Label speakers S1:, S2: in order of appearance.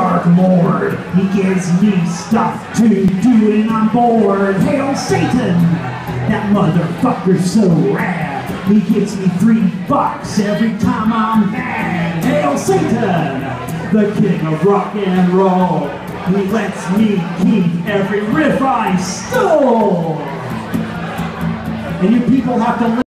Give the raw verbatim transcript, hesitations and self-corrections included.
S1: Dark Lord. He gives me stuff to do and I'm bored. Hail Satan! That motherfucker's so rad. He gives me three bucks every time I'm mad. Hail Satan! The king of rock and roll. He lets me keep every riff I stole. And you people have to